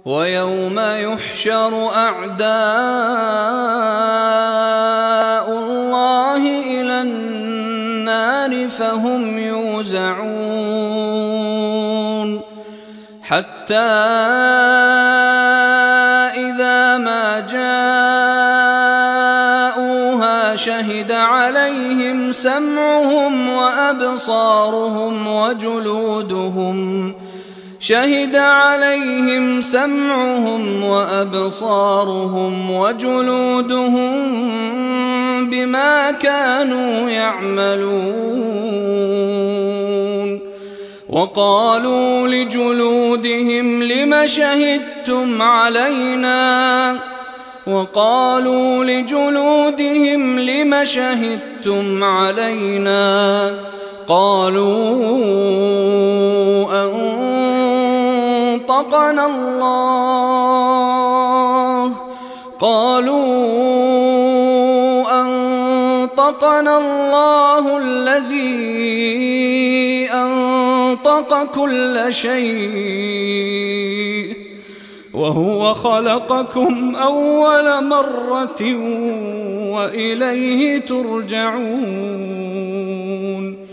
ويوم يحشر أعداء الله إلى النار فهم يوزعون حتى إذا ما جاءوها شهد عليهم سمعهم وأبصارهم وجلودهم بما كانوا يعملون وقالوا لجلودهم لم شهدتم علينا قالوا أنطقنا الله الذي أنطق كل شيء وهو خلقكم أول مرة وإليه ترجعون